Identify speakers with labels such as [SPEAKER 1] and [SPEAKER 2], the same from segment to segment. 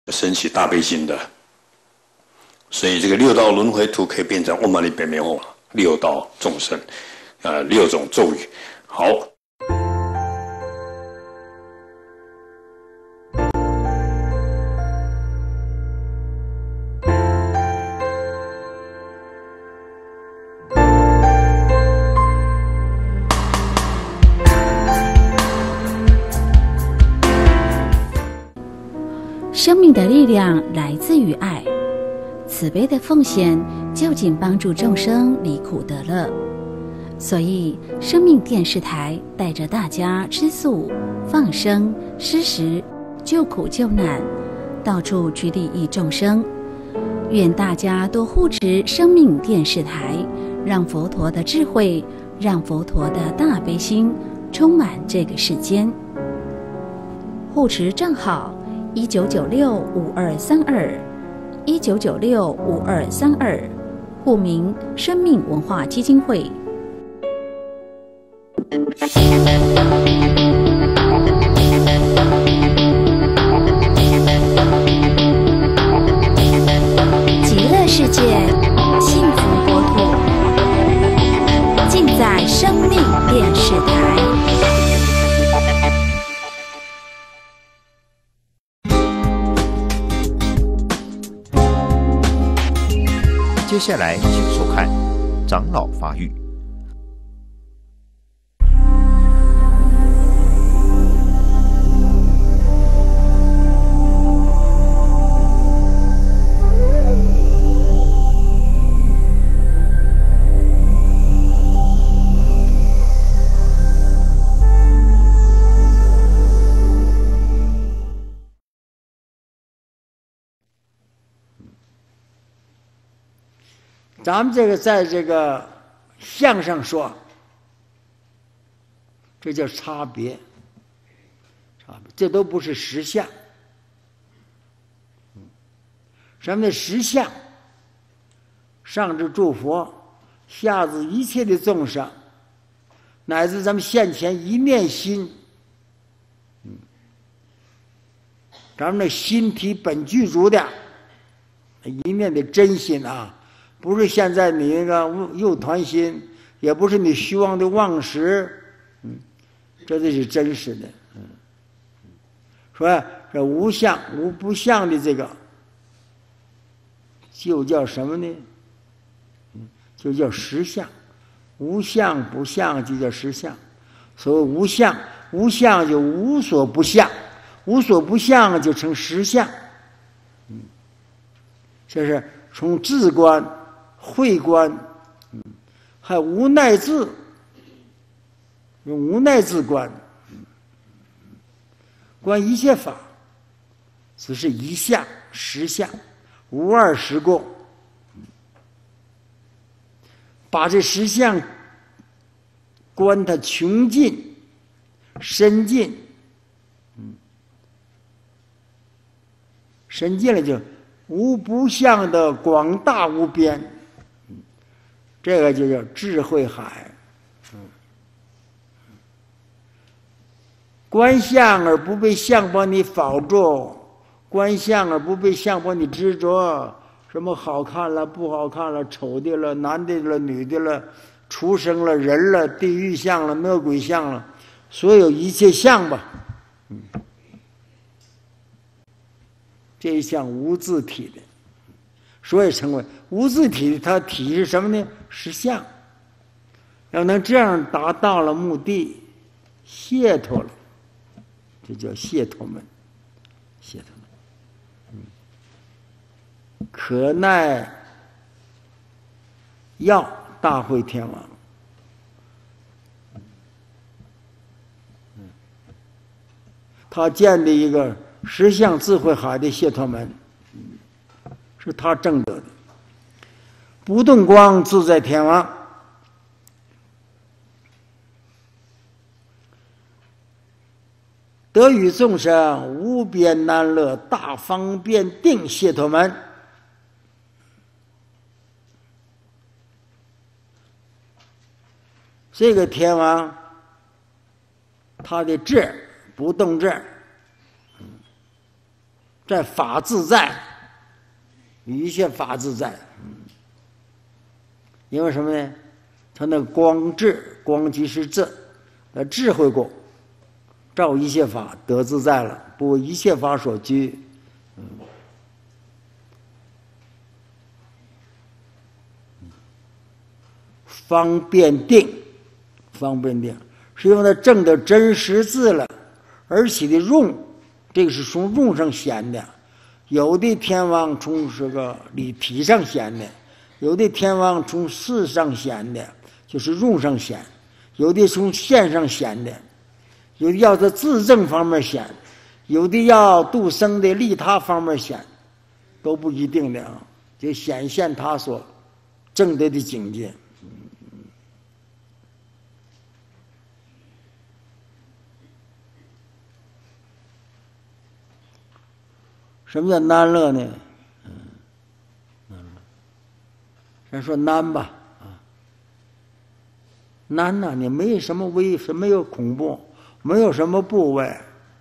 [SPEAKER 1] 升起大悲心的。所以这个六道轮回图可以变成嗡嘛呢叭咪吽，六道众生，六种咒语。好。
[SPEAKER 2] 生命的力量来自于爱，慈悲的奉献就近帮助众生离苦得乐。所以生命电视台带着大家吃素、放生、施食、救苦救难，到处去利益众生。愿大家多护持生命电视台，让佛陀的智慧，让佛陀的大悲心充满这个世间。护持账号19965232，19965232，户名生命文化基金会。极乐世界，幸福国土，尽在生命电视台。
[SPEAKER 3] 接下来请收看长老发育。
[SPEAKER 4] 咱们这个在这个相上说，这叫差别，这都不是实相。什么叫实相？上至诸佛，下至一切的众生，乃至咱们现前一念心，咱们的心体本具足的一念的真心啊。不是现在你那个诱团心，也不是你虚妄的妄识，这都是真实的。说这无相无不相的这个，就叫什么呢？就叫实相。无相不相就叫实相。所谓无相，无相就无所不相，无所不相就成实相。这是从自观。慧观，还无奈自，用无奈自观，观一切法，只是一相实相，无二实共。把这实相观它穷尽、深尽，深尽了就无不相的广大无边。这个就叫智慧海，观相而不被相帮你否住，观相而不被相帮你执着，什么好看了不好看了，丑的了男的了女的了，畜生了人了，地狱相了魔鬼相了，所有一切相吧，这一项无自体的，所以称为无自体，它体是什么呢？实相。要能这样达到了目的，解脱了，这叫解脱门。解脱门，可奈要大会天王，他建的一个实相智慧海的解脱门，是他证得的。不动光自在天王，得与众生无边难乐大方便定解脱门。这个天王，他的智不动智， 在法自在，一切法自在。因为什么呢？他那个光智，光即是智，那智慧过，照一切法得自在了，不为一切法所拘。方便定，方便定，是因为他证的真实字了，而起的用，这个是从用上显的。有的天王从这个理体上显的，有的天王从事上显的，就是用上显；有的从现上显的，有的要在自证方面显，有的要度生的利他方面显，都不一定的啊，就显现他所证得的境界。什么叫难乐呢？咱说难吧，难呐，你没什么危，没有恐怖，没有什么部位，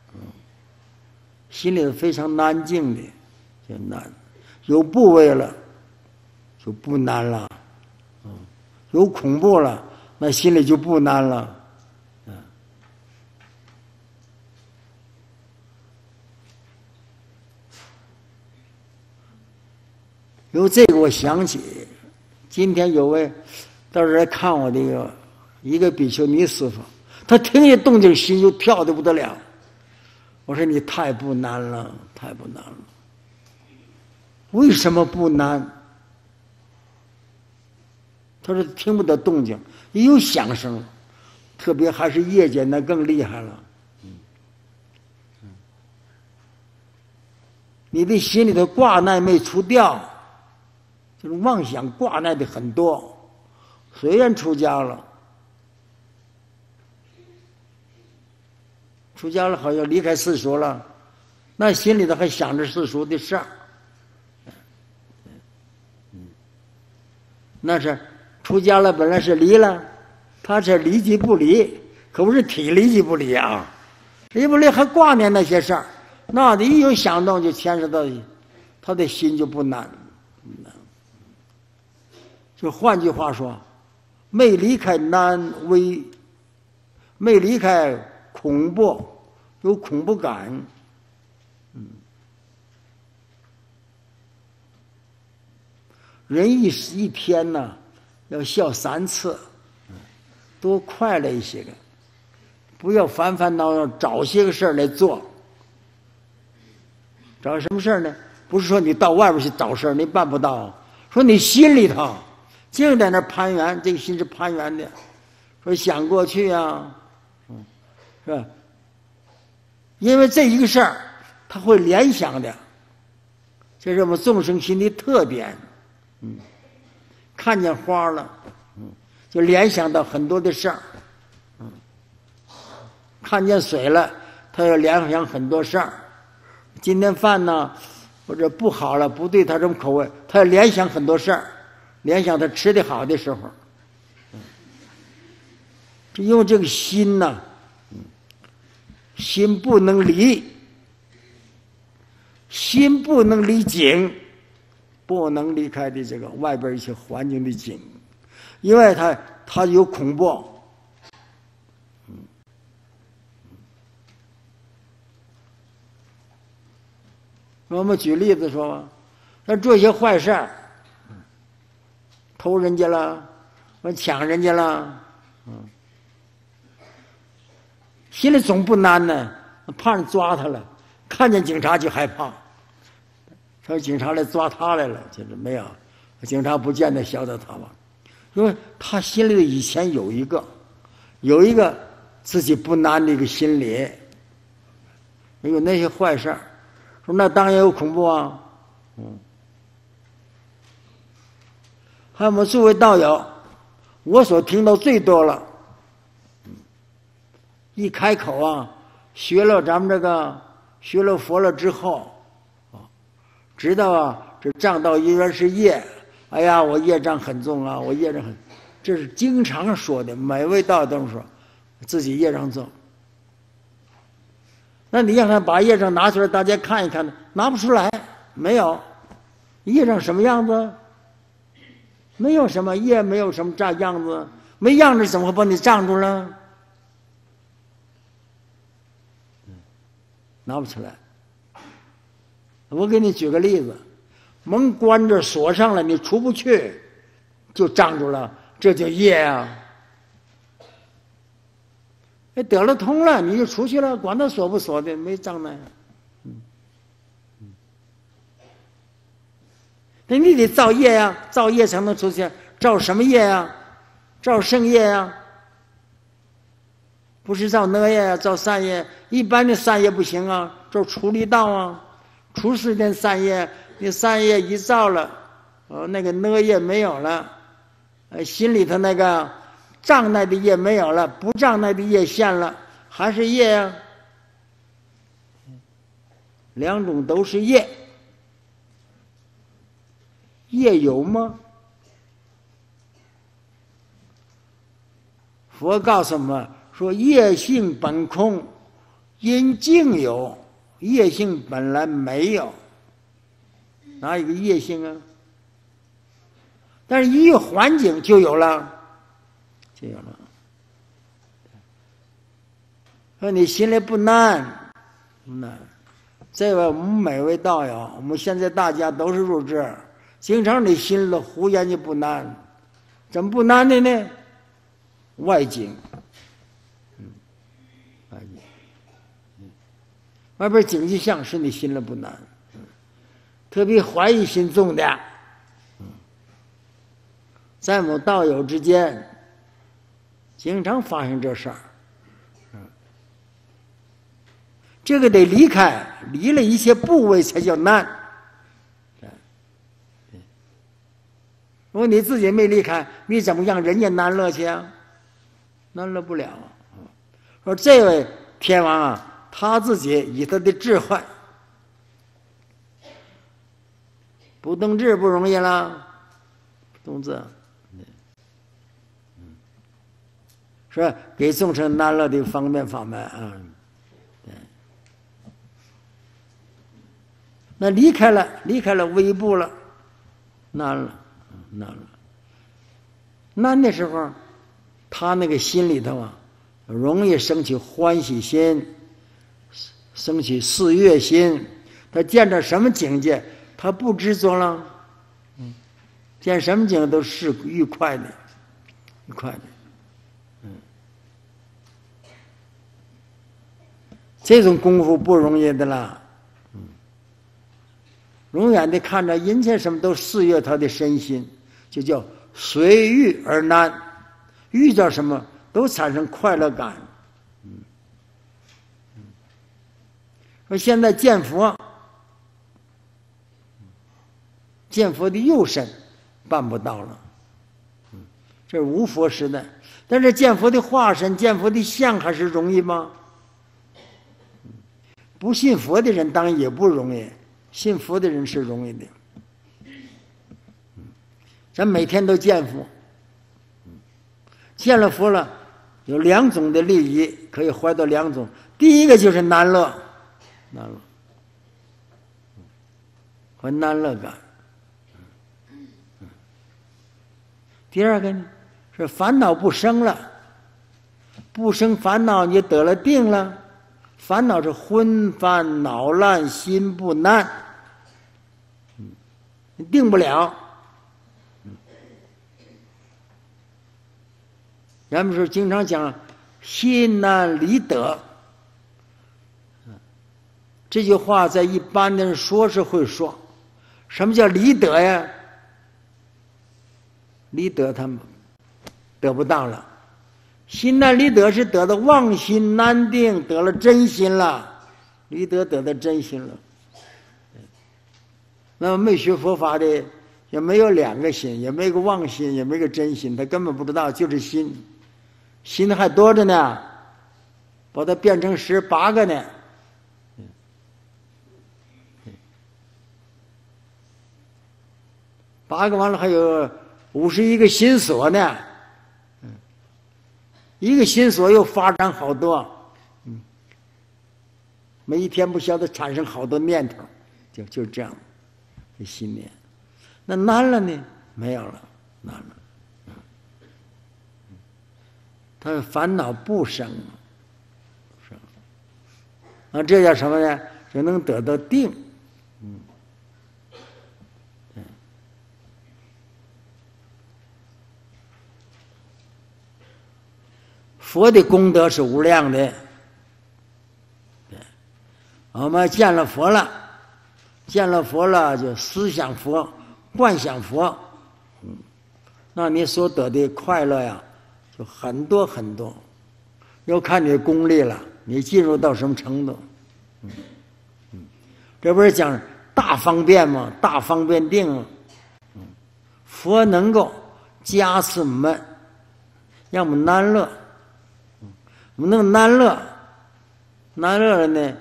[SPEAKER 4] 心里非常安静的，就难。有部位了，就不难了，有恐怖了，那心里就不难了。由这个我想起，今天有位到这来看我的一个比丘尼师傅，他听见动静心就跳得不得了。我说你太不难了，太不难了。为什么不难？他说听不得动静，也有响声，特别还是夜间那更厉害了。你的心里头挂碍没除掉。就是妄想挂碍的很多，虽然出家了，好像离开世俗了，那心里头还想着世俗的事儿。那是出家了，本来是离了，他是离即不离，可不是体离即不离啊，离不离还挂念那些事儿，那一有想动就牵涉到他的心就不难。就换句话说，没离开难危，没离开恐怖，有恐怖感。人一天呢，要笑3次，多快乐一些个，不要烦烦恼恼找些个事儿来做。找什么事儿呢？不是说你到外边去找事儿，你办不到。说你心里头。净在那攀缘，这个心是攀缘的。说想过去啊，是吧？因为这一个事儿，他会联想的，这是我们众生心的特点。看见花了，就联想到很多的事儿。看见水了，他要联想很多事儿。今天饭呢，或者不好了，不对他这种口味，他要联想很多事儿。联想他吃的好的时候，因为这个心呢，心不能离，心不能离境，不能离开的这个外边一些环境的境，因为它有恐怖。我们举例子说吧，他做一些坏事儿。偷人家了，我抢人家了，心里总不难呢，怕人抓他了，看见警察就害怕。他说警察来抓他来了，就是没有，警察不见得晓得他吧，因为他心里以前有一个自己不难的一个心理，有那些坏事儿，说那当然有恐怖啊，还有我们诸位道友，我所听到最多了，一开口啊，学了咱们这个学了佛了之后，知道啊，这障道因缘是业，哎呀，我业障很重啊，我业障很，这是经常说的，每位道友都说自己业障重。 那你让他把业障拿出来，大家看一看呢？拿不出来，没有。业障什么样子？没有什么业，没有什么这样子，没样子怎么会把你障住了？拿不出来。我给你举个例子，门关着锁上了，你出不去，就障住了，这叫业啊。得了通了，你就出去了，管它锁不锁的，没障碍。那你得造业呀，造业才能出去。造什么业呀？造圣业呀，不是造恶业呀，造善业。一般的善业不行啊，造出离道啊。出世间善业，你善业一造了，那个恶业没有了，心里头那个障碍的业没有了，不障碍的业现了，还是业呀。两种都是业。业有吗？佛告诉我们说，业性本空，因境有，业性本来没有，哪有个业性啊？但是一有环境就有了，就有了。说你心里不难，不难。这位我们每位道友，我们现在大家都是入智。经常你心里胡言就不难，怎么不难的呢？外境，外境，外边境界相使你心里不难，特别怀疑心重的，在我们道友之间，经常发生这事儿，这个得离开，离了一些部位才叫难。如果你自己没离开，你怎么让人家难乐去啊？难乐不了。说这位天王啊，他自己以他的智慧，不动智不容易了，不动智，说给众生难乐的方便法门啊。那离开了微步了，难了。难了，难的时候，他那个心里头啊，容易升起欢喜心，升起四悦心。他见着什么境界，他不执着了，见什么境界都是愉快的，愉快的。这种功夫不容易的啦。永远的看着一切什么都四悦他的身心，就叫随遇而难。遇到什么都产生快乐感。说现在见佛，见佛的右身办不到了，这是无佛时代。但是见佛的化身、见佛的像还是容易吗？不信佛的人当然也不容易。信佛的人是容易的，咱每天都见佛，见了佛了，有两种的利益可以怀到两种。第一个就是难乐，难乐和难乐感。第二个呢是烦恼不生了，不生烦恼，你得了定了。烦恼是昏烦恼烂，心不难。你定不了。咱们说经常讲心难离得，这句话在一般的人说是会说。什么叫离得呀？离得他们得不到了。心难离得是得到妄心难定，得了真心了，离得得到真心了。那么没学佛法的也没有两个心，也没个妄心，也没个真心，他根本不知道，就是心，心还多着呢，把它变成18个呢。8个完了还有51个心所呢，一个心所又发展好多， 每一天不晓得产生好多念头，就这样，这心念。那难了呢？没有了，难了。他烦恼不生，这叫什么呢？就能得到定。佛的功德是无量的。我们见了佛了，就思想佛，观想佛，那你所得的快乐呀，就很多很多。要看你的功力了，你进入到什么程度。这不是讲大方便吗？大方便定吗？佛能够加持我们，让我们安乐。我们能安乐，安乐了呢，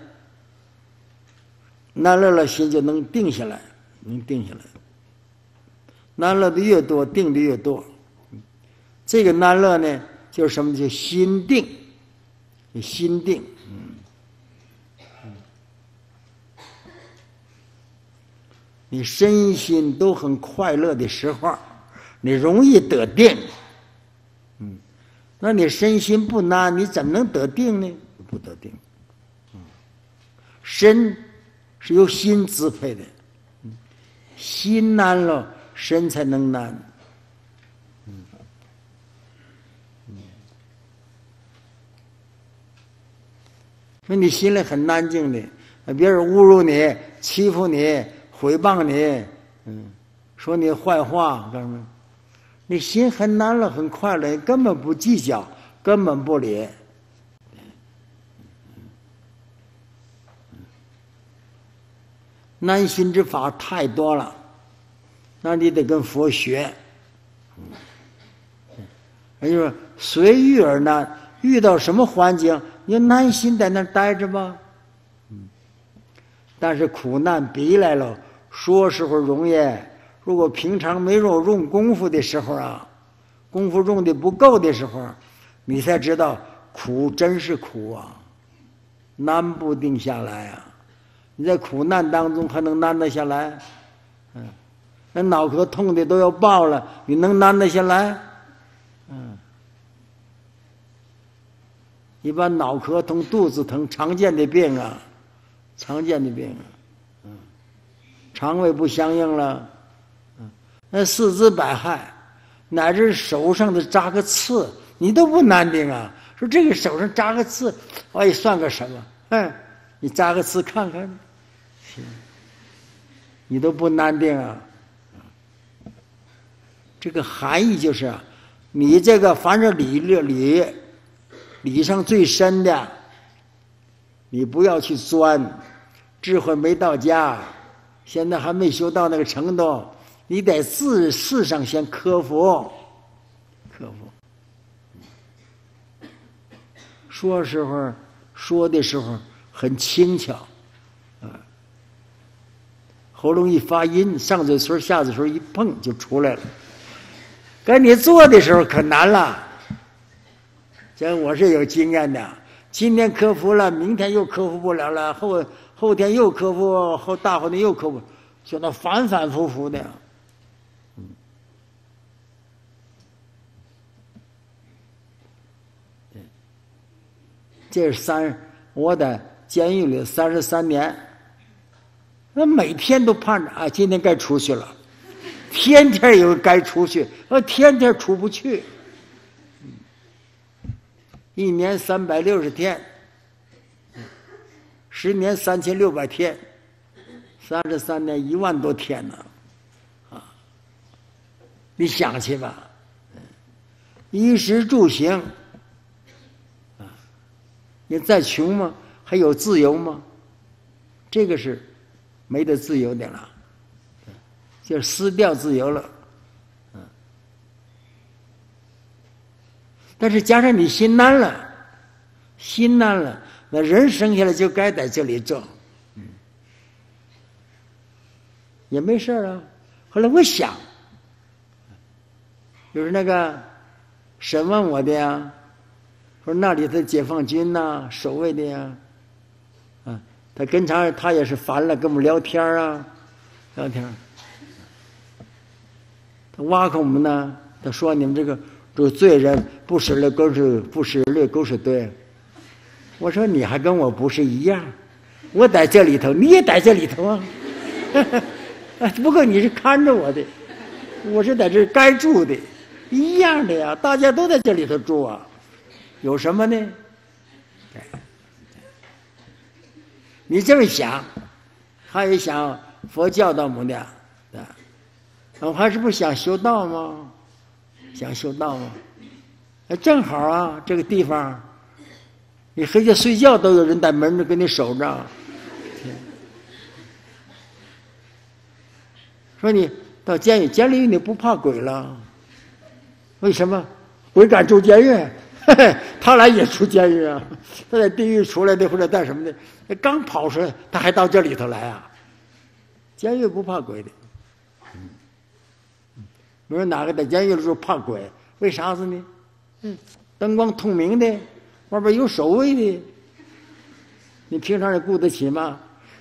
[SPEAKER 4] 安乐了心就能定下来，能定下来。安乐的越多，定的越多。这个安乐呢，就是什么？就心定，心定。你身心都很快乐的时候，你容易得定。那你身心不安，你怎么能得定呢？不得定。身是由心支配的，心安了，身才能安。那你心里很安静的，别人侮辱你、欺负你、诽谤你，说你坏话干什么？你心很安乐，很快乐，根本不计较，根本不理。安心之法太多了，那你得跟佛学。也就是说，随遇而安，遇到什么环境，你安心在那待着吧。但是苦难逼来了，说时候容易。如果平常没有用功夫的时候啊，功夫用的不够的时候，你才知道苦真是苦啊，难不定下来啊。你在苦难当中还能难得下来？那脑壳痛的都要爆了，你能难得下来？一般脑壳痛、肚子疼，常见的病啊，常见的病啊。肠胃不相应了。那四肢百骸，乃至手上的扎个刺，你都不难定啊。说这个手上扎个刺，哎，算个什么？你扎个刺看看，你都不难定啊。这个含义就是，你这个凡是理上最深的，你不要去钻，智慧没到家，现在还没修到那个程度。你得自事上先克服。说的时候很轻巧，喉咙一发音，上嘴唇下嘴唇一碰就出来了。跟你做的时候可难了，这我是有经验的。今天克服了，明天又克服不了了，后天又克服，大后天又克服，就那反反复复的。这是我在监狱里33年，那每天都盼着啊，今天该出去了，天天有该出去，天天出不去。1年360天，10年3600天，33年1万多天呢，你想去吧，衣食住行。你再穷吗？还有自由吗？这个是没得自由的了，就失掉自由了。但是加上你心安了，那人生下来就该在这里做，也没事啊。后来我想，就是那个审问我的呀。说那里的解放军呐，守卫的呀， 他跟他也是烦了，跟我们聊天啊，聊天。他挖苦我们呢，他说你们这个罪人不识律狗是对。我说你还跟我不是一样，我在这里头，你也在这里头啊。不过你是看着我的，我是在这该住的，一样的呀，大家都在这里头住啊，有什么呢？你这么想，他也想佛教导我们的，我还是不想修道吗？想修道吗？正好啊，这个地方，你回家睡觉都有人在门上给你守着。说你到监狱你不怕鬼了？为什么？鬼敢住监狱？他来也出监狱啊！他在地狱出来的或者在什么的，刚跑出来，他还到这里头来啊！监狱不怕鬼的。没有哪个在监狱的时候怕鬼？为啥子呢？灯光通明的，外边有守卫的，你平常也顾得起吗？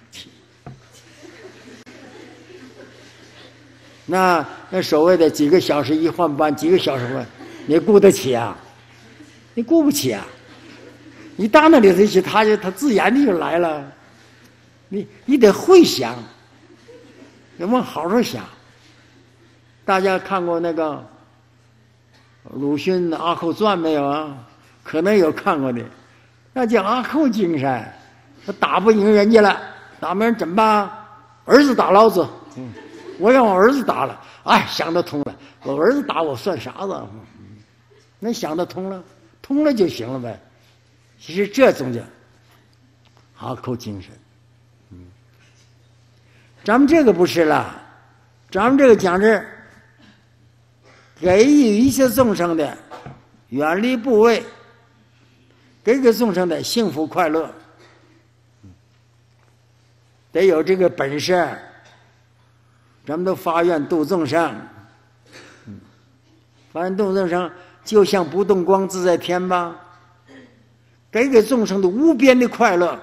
[SPEAKER 4] 那守卫的几个小时一换班，几个小时换，你顾得起啊？你顾不起啊！你到那里头去，他自然的就来了。你得会想，你往好处想。大家看过那个鲁迅《阿寇传》没有啊？可能有看过的。那叫阿寇精神，他打不赢人家了，打没人怎么办？儿子打老子，我让我儿子打了，哎，想得通了。我儿子打我算啥子？那想得通了，通了就行了呗。其实这种叫阿寇精神。咱们这个不是了，咱们这个讲是给予一切众生的远离怖畏，给给众生的幸福快乐，得有这个本事。咱们都发愿度众生，发愿度众生，就像不动光自在天吧，给给众生的无边的快乐。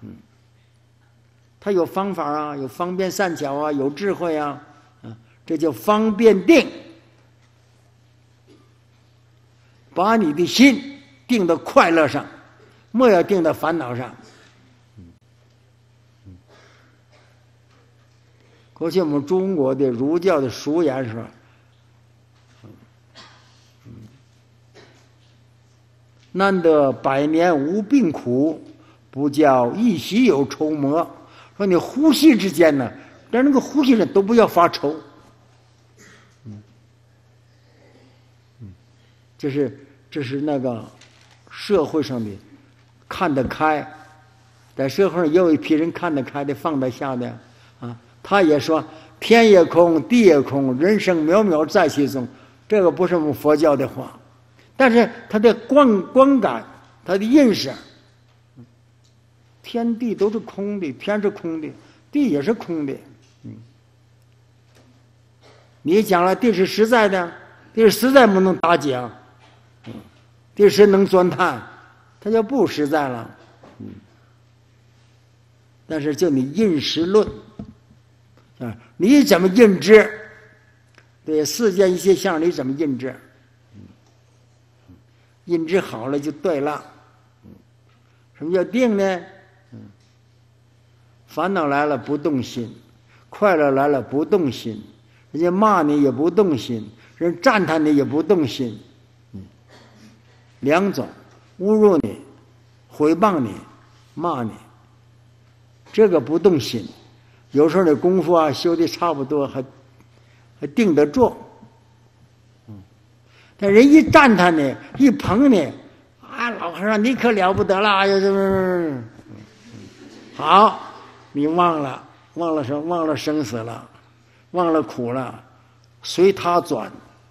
[SPEAKER 4] 他有方法啊，有方便善巧啊，有智慧啊，这叫方便定。把你的心定到快乐上，莫要定到烦恼上。过去我们中国的儒教的俗言说，难得百年无病苦，不叫一夕有愁魔。说你呼吸之间呢，连那个呼吸人都不要发愁。这是那个社会上的看得开，在社会上也有一批人看得开的，放得下的啊。他也说天也空，地也空，人生渺渺在其中。这个不是我们佛教的话，但是他的观感，他的认识，天地都是空的，天是空的，地也是空的。你讲了地是实在的，地是实在不能打讲，地是能钻探，它就不实在了。但是就你认识论啊，你怎么认知？对世间一切相你怎么认知？认知好了就对了。什么叫定呢？烦恼来了不动心，快乐来了不动心，人家骂你也不动心，人赞叹你也不动心。两种，侮辱你、诽谤你、骂你，这个不动心。有时候的功夫啊修的差不多，还定得住。但人一赞叹你，一捧你，啊，老和尚你可了不得了，好，你忘了什么？忘了生死了，忘了苦了，随他转。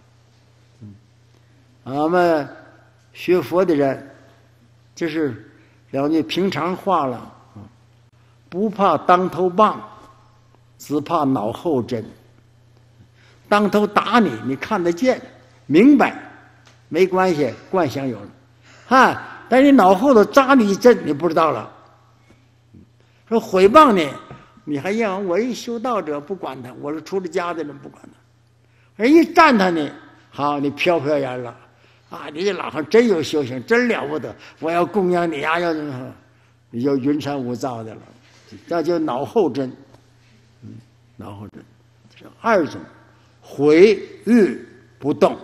[SPEAKER 4] 俺们学佛的人，这是了解平常话了，不怕当头棒，只怕脑后针。当头打你，你看得见，明白，没关系，观想有了，但你脑后头扎你一针，你不知道了。 说毁谤你，你还认为我一修道者不管他，我是出了家的人不管他。人一赞他你，好，你飘飘然了啊！你这老汉真有修行，真了不得，我要供养你呀！要你就云山雾罩的了，这叫脑后真。脑后真，这是二种，毁誉不动。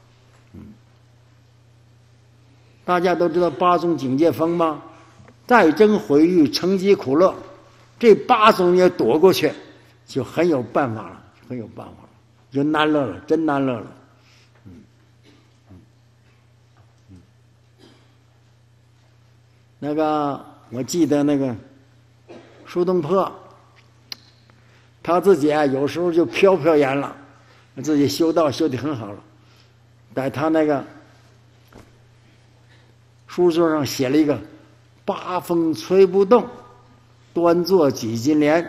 [SPEAKER 4] 大家都知道八种境界风吗？再争毁誉，成疾苦乐，这八种你也躲过去，就很有办法了，很有办法了，就难乐了，真难乐了。那个我记得那个苏东坡，他自己啊有时候就飘飘然了，自己修道修得很好了，在他那个书桌上写了一个“八风吹不动，端坐几金莲”。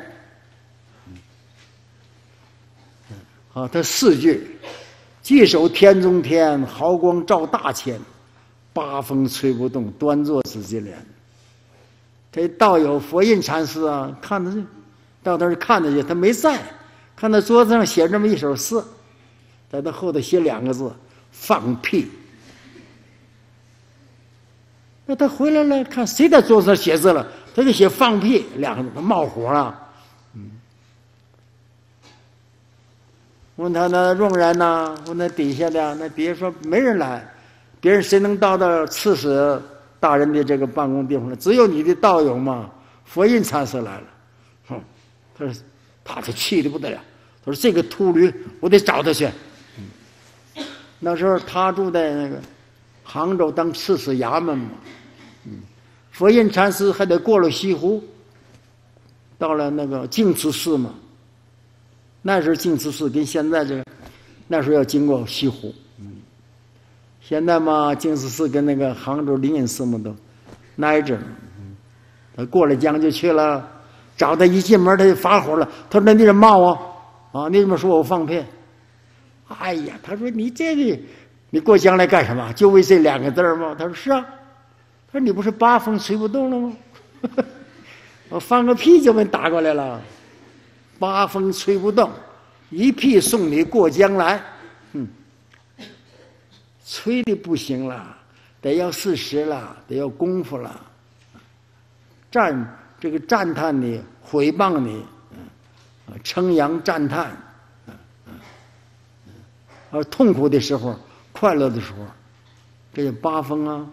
[SPEAKER 4] 啊，他4句：既守天中天，毫光照大千；八风吹不动，端坐几金莲。这道友佛印禅师啊，看着到那儿看着去，他没在，看到桌子上写这么一首诗，在他后头写2个字：放屁。那他回来了，看谁在桌子上写字了，他就写放屁2个字，他冒火了。问他那佣人呢？问他底下的，那底下说没人来，别人谁能到刺史大人的这个办公地方呢？只有你的道友嘛，佛印禅师来了。他是气得不得了，他说这个秃驴，我得找他去。那时候他住在那个杭州当刺史衙门嘛，佛印禅师还得过了西湖，到了那个净慈寺嘛。那时候净慈寺跟现在这个，那时候要经过西湖。现在嘛，净慈寺跟那个杭州灵隐寺嘛都挨着。他过了江就去了，找他一进门他就发火了，他说：“那你怎么骂我啊？你怎么说我放屁？”哎呀，他说：“你这个，你过江来干什么？就为这2个字吗？”他说：“是啊。”他说：“你不是八风吹不动了吗？我放个屁就被打过来了。八风吹不动，一屁送你过江来。吹的不行了，得要事实了，得要功夫了。赞叹你，毁谤你，称扬赞叹，而痛苦的时候，快乐的时候，这叫八风啊。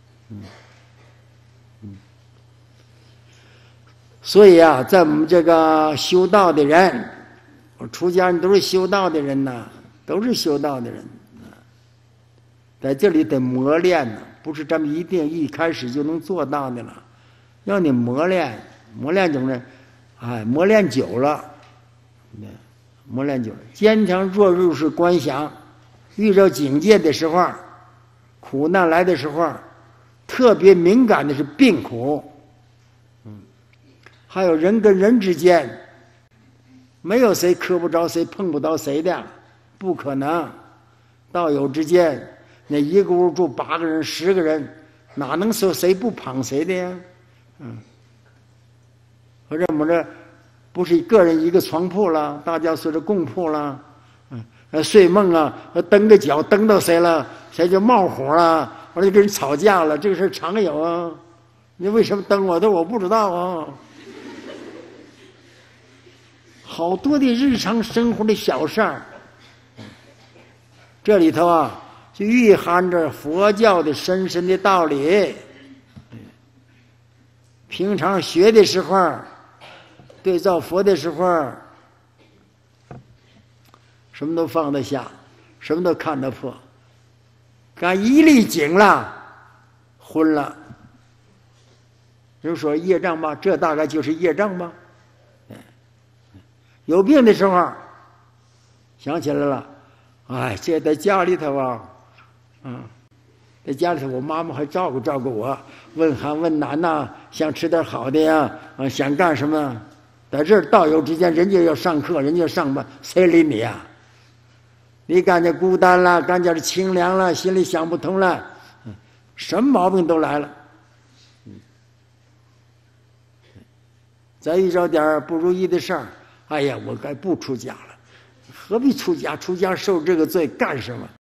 [SPEAKER 4] 所以啊，在我们这个修道的人，出家人都是修道的人呐，都是修道的人。在这里得磨练呢，不是咱们一定一开始就能做到的了，要你磨练，磨练怎么呢？哎，磨练久了，磨练久了，坚强若入是观想，遇到境界的时候，苦难来的时候，特别敏感的是病苦。还有人跟人之间，没有谁磕不着谁，碰不着谁的，不可能。道友之间，那一个屋住8个人、10个人，哪能说谁不捧谁的呀？我这么着，不是个人一个床铺了，大家说是共铺了。睡梦啊，蹬个脚蹬到谁了，谁就冒火了，或者跟人吵架了，这个事常有啊。你为什么蹬我？我不知道啊。好多的日常生活的小事儿，这里头啊，就蕴含着佛教的深深的道理。平常学的时候，对照佛的时候，什么都放得下，什么都看得破。刚一粒紧了，昏了。人说业障吧，这大概就是业障吧。有病的时候，想起来了，哎，这在家里头啊，在家里头，我妈妈还照顾我，问寒问暖呐，想吃点好的呀，想干什么？在这儿道友之间，人家要上课，人家要上班，谁理你呀？你感觉孤单了，感觉清凉了，心里想不通了，什么毛病都来了。 再遇着点不如意的事儿，哎呀，我该不出家了，何必出家？出家受这个罪干什么？